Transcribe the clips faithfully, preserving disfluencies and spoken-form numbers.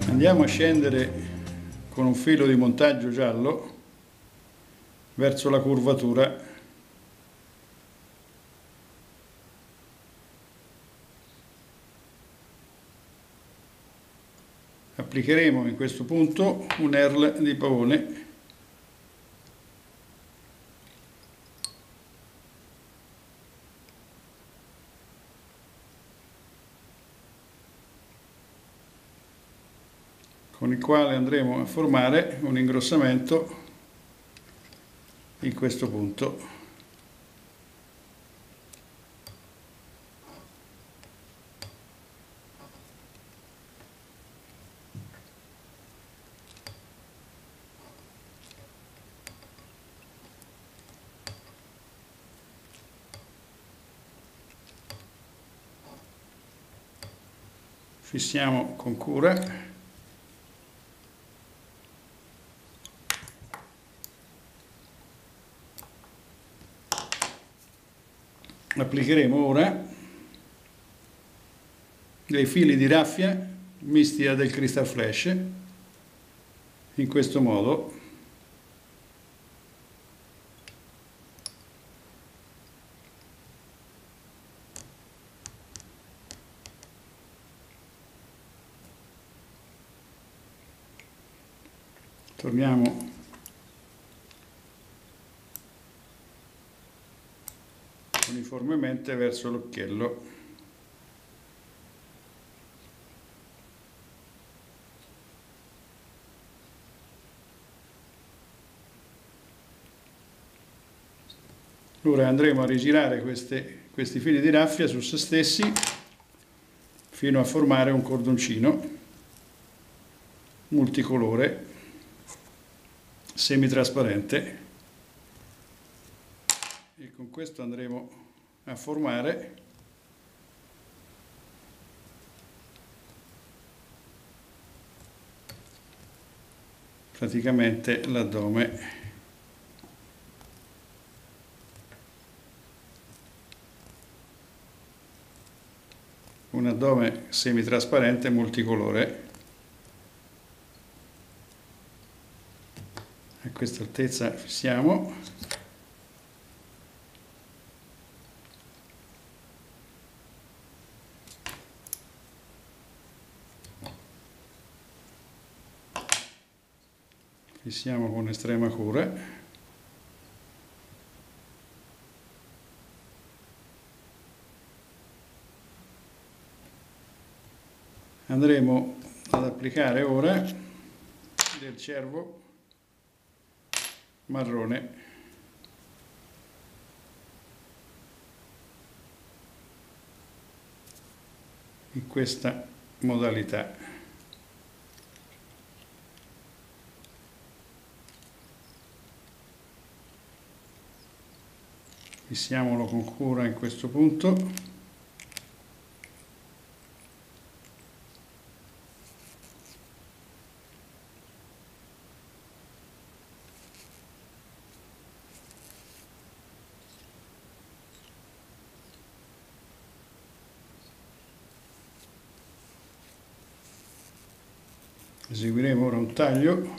Andiamo a scendere con un filo di montaggio giallo verso la curvatura. Applicheremo in questo punto un earl di pavone. Con il quale andremo a formare un ingrossamento in questo punto. Fissiamo con cura. Applicheremo ora dei fili di raffia misti a del crystal flash in questo modo. Torniamo uniformemente verso l'occhiello. Ora andremo a rigirare queste, questi fili di raffia su se stessi fino a formare un cordoncino multicolore semitrasparente, e con questo andremo a formare praticamente l'addome. Un addome semitrasparente multicolore. A questa altezza fissiamo. Fissiamo con estrema cura. Andremo ad applicare ora del cervo marrone in questa modalità. Fissiamolo con cura in questo punto. Eseguiremo ora un taglio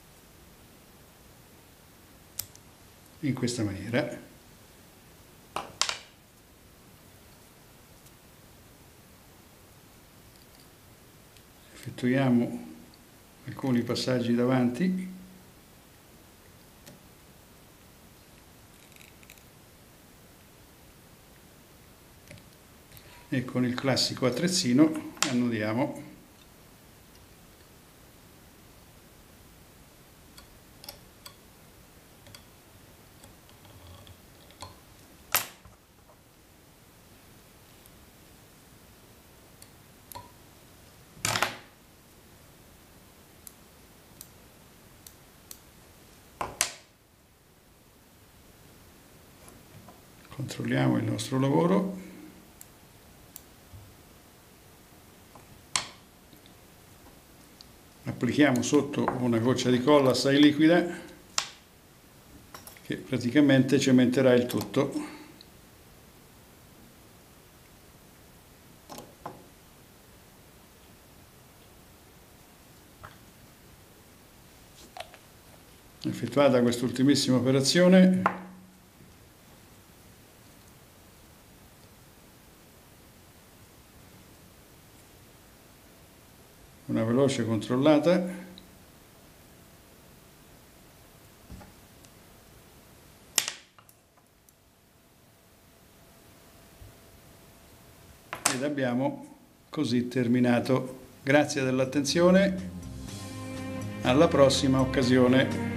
in questa maniera. Effettuiamo alcuni passaggi davanti. E con il classico attrezzino annodiamo. Controlliamo il nostro lavoro. Applichiamo sotto una goccia di colla assai liquida che praticamente cementerà il tutto. Effettuata quest'ultimissima operazione, una veloce controllata, ed abbiamo così terminato. Grazie dell'attenzione, alla prossima occasione.